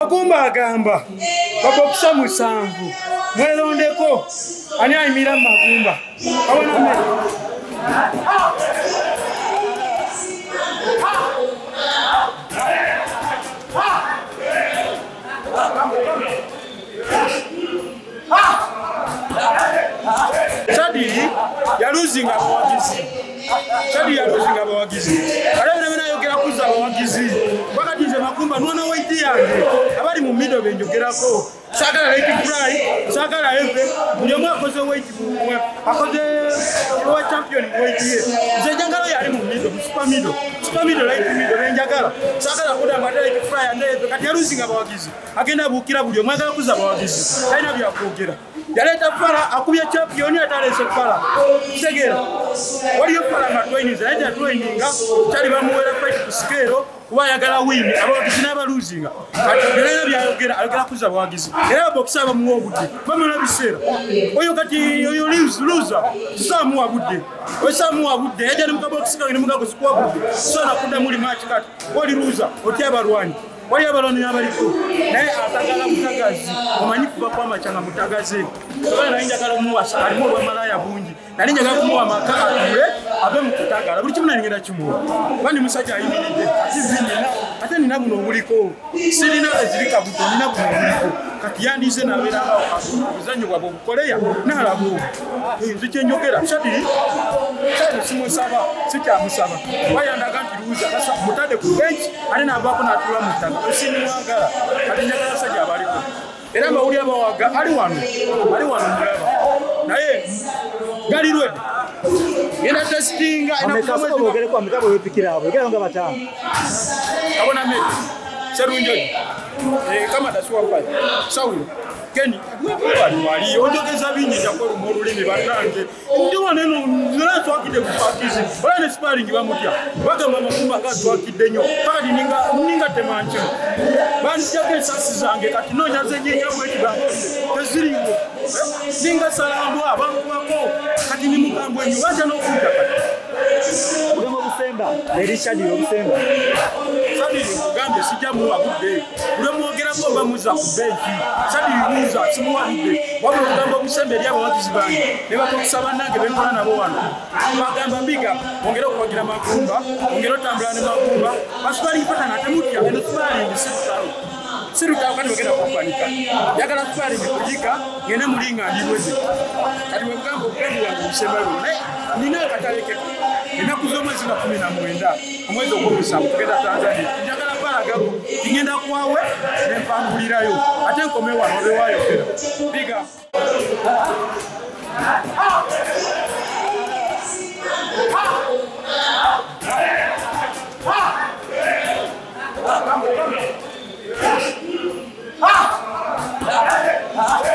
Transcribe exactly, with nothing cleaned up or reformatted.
Magumba agamba babokisa musanvu mwelondeko ani ayimira Magumba abona me Chadi ya losing abawagizi Chadi ya losing abawagizi alabira bena yogera kuza abawagizi wakati nze Magumba nwana waiti yange abali mu middle benjogerako sagala like fry sagala eve buli mwa koze weight mwe akoze world champion weight ye nze jangalo yali mu middle super middle super middle like middle benjagala sagala kuda ngata like fry and eve kati ya losing abawagizi agenda bukira buli mwa agala kuza abawagizi kaina bya kwogera yaleta fara akubya champion atalese fara segera waliyo fara matwaini zaidi atwaininga chali bamuwera fight kusikero kuba yagala win abawagizi n'aba losing ati lero byayogera agala kuza abawagizi era boxer abamuwa budde bamala biseera oyo kati oyo lose loser samuwa budde oyo samuwa budde yajja mu boxer kange mu gago sikwa budde so nakunda muri match kati wali loser otyaba rwani wali abaloni abaliko naye atagala mutagazi omanyi kuba kwa machanga mutagazi so na inja kala muwasa alimo bwa malaya bungi na ninja kala kumuwa makaka kule abe mutagala buli kimu nalingenda kimuwa bani musajja ayimiride akizinina ate nina buno buliko sirina ezirika buto nina buno buliko kati yandize nabera bizanyo bwa bukoleya nalabo nzi kyenjogera chadi chadi simusaba sikya musaba wayandaga ntiruza kasa mutade ku bench ali nabako natula mutanga osini mwagala kati njagala sajja abaliko era mawuli abawaga ali wano ali wano mulaba naye gali rwede ina testinga ina kusoma bogere kwa mikabo yopikira abo igala nga batano abona me Sserunjoji eh Kamadah suwa sawi keni bali wali ondogeza binyi yakora umurulimi batange ndi waneno nzira twakide kupakizi bana sparring bamutya bagamba Magumba gatwakide nyo kadi ninga ninga temanje bani cyake sasi zange kati nonya zenye mweti bango teziringo ninga salambo abantu bako kati ni mugambo enyu waje no kuja kati ugamo busemba nerishadi obusemba sadi ugambe sijamu abude ule mwogera ko bamuza kubeji sadi yuza simuwa ide wabo ugamba busembe lyabo wagizi bange ne bakokusaba nange benkola nabo wano bagamba mbiga ongera okubagira Magumba ongera tambula ne Magumba basubali ipata na temutya eno subali ndisitalo siruka kandi bagenda kupanika yakala subali ndikujika ngene mulinga ndibweze kati wegambo kandi wangu busemba ne nina kataleke nina kuzoma zina kumi na mwenda omwezi ogw'omusanvu tugenda Tanzania njagala palagago ngenda kwawe ne mpangulirayo ate nkome wano obe wayogera biga Ha!